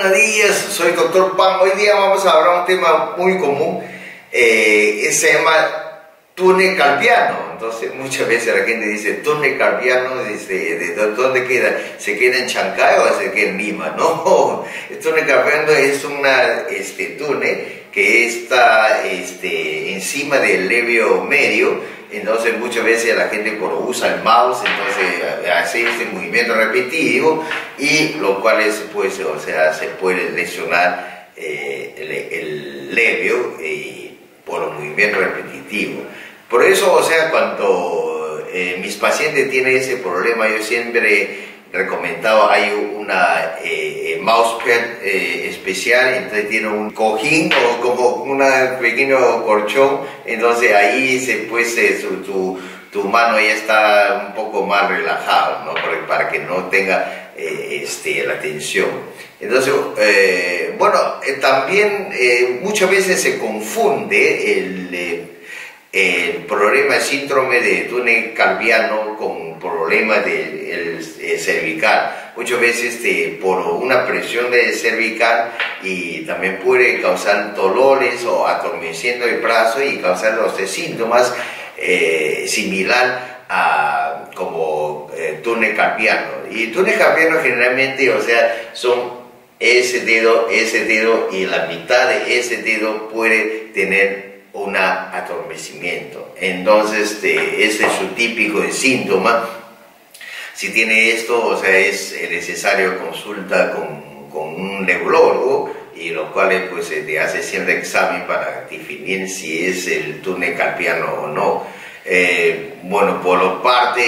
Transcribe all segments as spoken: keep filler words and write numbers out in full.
buenos días, soy doctor Pan. Hoy día vamos a hablar de un tema muy común, eh, se llama túnel carpiano. Entonces muchas veces la gente dice túnel carpiano, dice, ¿de dónde queda? ¿Se queda en Chancay o se queda en Lima? No, el túnel carpiano es una este, túnel que está este, encima del labio medio. Entonces muchas veces la gente cuando usa el mouse, entonces hace este movimiento repetitivo, y lo cual es, pues, o sea, se puede lesionar eh, el, el labio eh, por el movimiento repetitivo. Por eso, o sea, cuando eh, mis pacientes tienen ese problema, yo siempre recomendado, hay una eh, mousepad eh, especial, entonces tiene un cojín o como un pequeño colchón, entonces ahí se pues eh, su, tu, tu mano ya está un poco más relajada, ¿no? para, para que no tenga eh, este, la tensión. Entonces, eh, bueno, eh, también eh, muchas veces se confunde el, eh, el problema, el síndrome de túnel carpiano con problema del el, el cervical. Muchas veces este, por una presión del cervical, y también puede causar dolores o atormeciendo el brazo y causar los síntomas eh, similar a como eh, túnel carpiano. Y túnel carpiano generalmente, o sea, son ese dedo, ese dedo y la mitad de ese dedo puede tener un adormecimiento. Entonces este, ese es su típico de síntoma. Si tiene esto, o sea, es necesario consulta con, con un neurólogo, y lo cual pues se hace siempre examen para definir si es el túnel carpiano o no. Eh, bueno, por la parte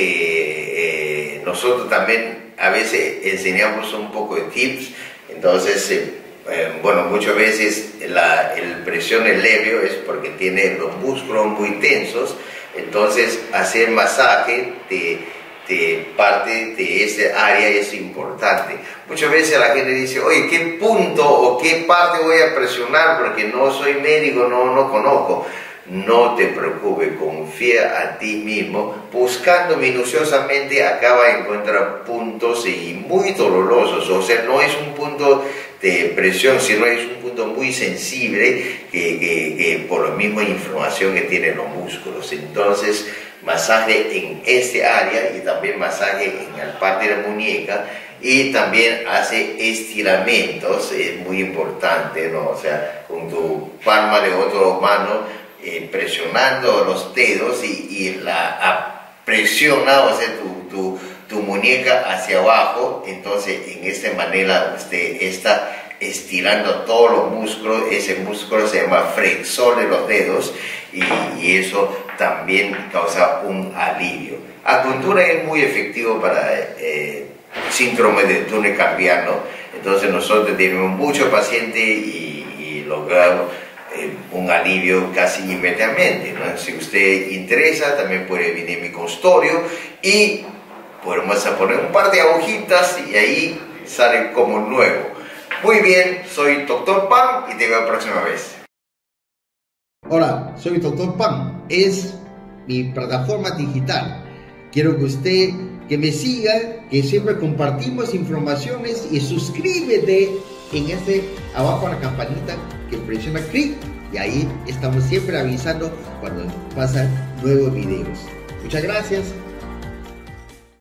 de eh, nosotros también a veces enseñamos un poco de tips. Entonces eh, Eh, bueno, muchas veces la el presión del labio es porque tiene los músculos muy tensos, entonces hacer masaje de, de parte de esa área es importante. Muchas veces la gente dice, oye, ¿qué punto o qué parte voy a presionar? Porque no soy médico, no, no conozco. No te preocupes, confía a ti mismo. Buscando minuciosamente acaba de encontrar puntos y muy dolorosos. O sea, no es un punto de presión, sino es un punto muy sensible que, que, que por la misma inflamación que tienen los músculos. Entonces, masaje en este área y también masaje en la parte de la muñeca, y también hace estiramientos, es muy importante, ¿no? O sea, con tu palma de otra mano, Eh, presionando los dedos y, y la presiona, o sea, tu, tu, tu muñeca hacia abajo. Entonces en esta manera usted está estirando todos los músculos. Ese músculo se llama flexor de los dedos, y, y eso también causa un alivio. Acupuntura es muy efectivo para eh, síndrome de túnel carpiano. Entonces nosotros tenemos muchos pacientes y, y logramos un alivio casi inmediatamente, ¿no? Si usted interesa, también puede venir a mi consultorio y podemos poner un par de agujitas y ahí sale como nuevo. Muy bien, soy doctor Pan y te veo la próxima vez. Hola, soy doctor Pan. Es mi plataforma digital. Quiero que usted que me siga, que siempre compartimos informaciones, y suscríbete en este abajo a la campanita, que presiona clic, y ahí estamos siempre avisando cuando pasan nuevos videos. Muchas gracias.